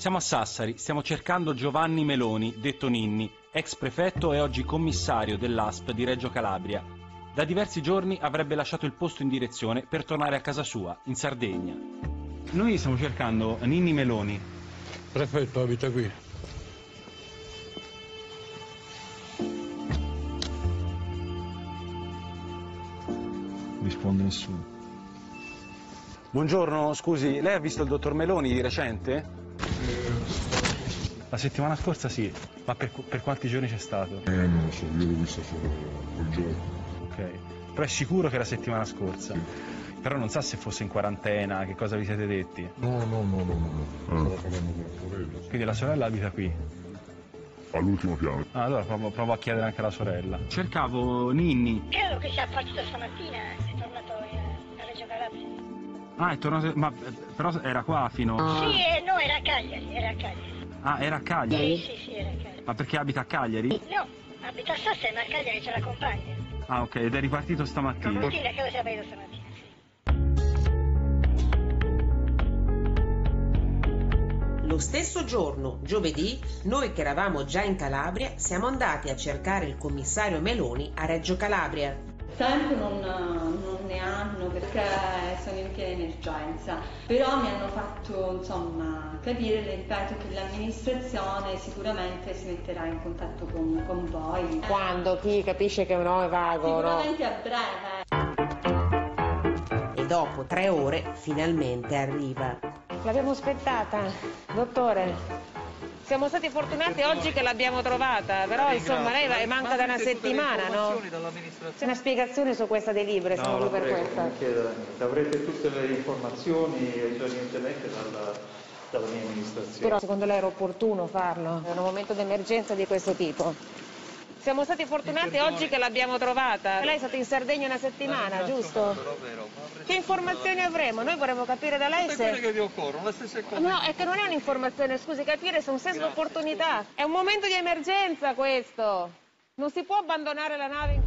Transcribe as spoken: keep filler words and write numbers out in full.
Siamo a Sassari, stiamo cercando Giovanni Meloni, detto Ninni, ex prefetto e oggi commissario dell'A S P di Reggio Calabria. Da diversi giorni avrebbe lasciato il posto in direzione per tornare a casa sua, in Sardegna. Noi stiamo cercando Ninni Meloni. Prefetto abita qui. Non risponde nessuno. Buongiorno, scusi, lei ha visto il dottor Meloni di recente? La settimana scorsa sì, ma per, per quanti giorni c'è stato? Eh, non lo so, io l'ho vista solo quel giorno. Ok, però è sicuro che era settimana scorsa? Sì. Però non sa se fosse in quarantena, che cosa vi siete detti? No, no, no, no, no, no. Stavo parlando con la sorella. Quindi la sorella abita qui? All'ultimo piano. Ah, allora provo, provo a chiedere anche alla sorella. Cercavo Ninni. Credo che sia partito stamattina, è tornato a Reggio Calabria. Ah, è tornato, ma però era qua fino... Sì, eh, no, era a Cagliari, era a Cagliari. Ah, era a Cagliari? Sì, sì, sì, era a Cagliari. Ma perché abita a Cagliari? No, abita a Sassari, ma a Cagliari c'è la compagna. Ah, ok, ed è ripartito stamattina? Stamattina, credo sia partito stamattina, sì. Lo stesso giorno, giovedì, noi che eravamo già in Calabria siamo andati a cercare il commissario Meloni a Reggio Calabria. Tempo non, non ne hanno perché sono in piena emergenza, però mi hanno fatto insomma capire, le ripeto, che l'amministrazione sicuramente si metterà in contatto con, con voi. Quando? Chi capisce che no è vago? Sicuramente no? A breve. E dopo tre ore finalmente arriva. L'abbiamo aspettata, dottore. Siamo stati fortunati oggi che l'abbiamo trovata, però insomma lei va, manca da una settimana, no? C'è una spiegazione su questa delibera, siamo qui per questa. Non chieda niente, avrete tutte le informazioni evidentemente dalla, dalla mia amministrazione. Però secondo lei era opportuno farlo, in un momento di emergenza di questo tipo? Siamo stati fortunati oggi che l'abbiamo trovata. Lei è stato in Sardegna una settimana, giusto? Però, vero, che informazioni avremo? Noi vorremmo capire da lei se... quelle che vi occorrono, le stesse cose. No, è che non è un'informazione, scusi, capire se è un senso di opportunità. È un momento di emergenza questo. Non si può abbandonare la nave in